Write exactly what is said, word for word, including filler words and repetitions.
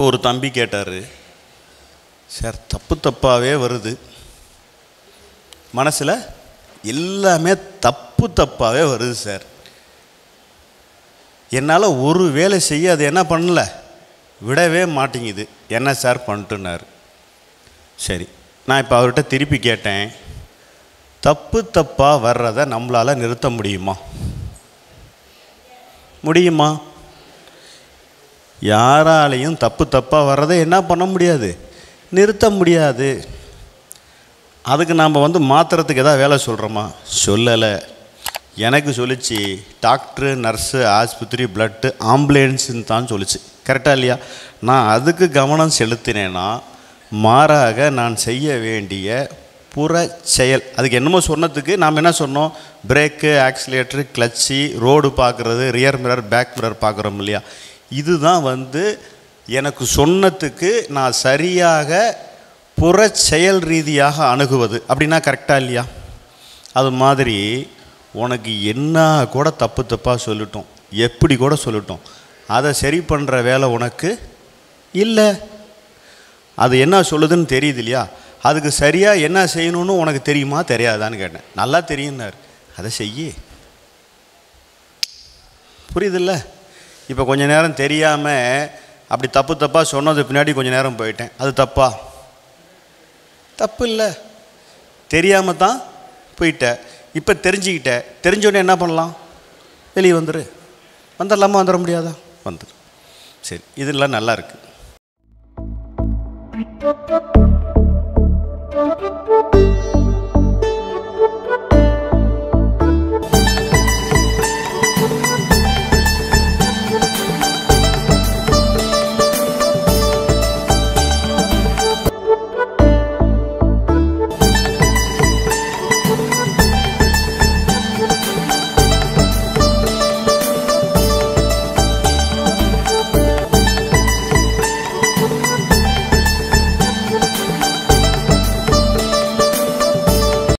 இப்போ ஒரு தம்பி கேட்டார், சார் தப்பு தப்பாகவே வருது, மனசில் எல்லாமே தப்பு தப்பாகவே வருது சார், என்னால் ஒரு வேலை செய்ய அது என்ன பண்ணல, விடவே மாட்டேங்குது, என்ன சார் பண்ணிட்டுனார். சரி, நான் இப்போ அவர்கிட்ட திருப்பி கேட்டேன், தப்பு தப்பாக வர்றதை நம்மளால் நிறுத்த முடியுமா? முடியுமா? யாராலையும் தப்பு தப்பாக வர்றதை என்ன பண்ண முடியாது, நிறுத்த முடியாது. அதுக்கு நாம் வந்து மாத்திரத்துக்கு எதாவது வேலை சொல்கிறோமா? சொல்லலை. எனக்கு சொல்லிச்சு டாக்டரு, நர்ஸு, ஆஸ்பத்திரி, பிளட்டு, ஆம்புலன்ஸுன்னு தான் சொல்லிச்சு. கரெக்டாக இல்லையா? நான் அதுக்கு கவனம் செலுத்தினேன்னா மாறாக நான் செய்ய வேண்டிய புற செயல், அதுக்கு என்னமோ சொன்னதுக்கு நாம் என்ன சொன்னோம், பிரேக்கு, ஆக்சிலேட்டரு, கிளச்சி, ரோடு பார்க்குறது, ரியர் மிரர், பேக் மிரர் பார்க்குறோம் இல்லையா, இதுதான் வந்து எனக்கு சொன்னதுக்கு நான் சரியாக புற செயல் ரீதியாக அணுகுவது. அப்படின்னா கரெக்டாக இல்லையா? அது மாதிரி உனக்கு என்ன கூட தப்பு தப்பாக சொல்லட்டும், எப்படி கூட சொல்லட்டும், அதை சரி பண்ணுற வேலை உனக்கு இல்லை. அது என்ன சொல்லுதுன்னு தெரியுது இல்லையா? அதுக்கு சரியாக என்ன செய்யணும்னு உனக்கு தெரியுமா தெரியாதான்னு கேட்டேன். நல்லா தெரியும்னார். அதை செய்ய. புரியுதில்ல? இப்போ கொஞ்சம் நேரம் தெரியாமல் அப்படி தப்பு தப்பாக சொன்னது பின்னாடி கொஞ்சம் நேரம் போயிட்டேன், அது தப்பா? தப்பு இல்லை, தெரியாமல் தான் போயிட்டேன். இப்போ தெரிஞ்சுக்கிட்ட, தெரிஞ்சோடனே என்ன பண்ணலாம், வெளியே வந்துடு. வந்துடலாமா? வந்துட முடியாதா? வந்துடு. சரி, இதெல்லாம் நல்லா இருக்குது.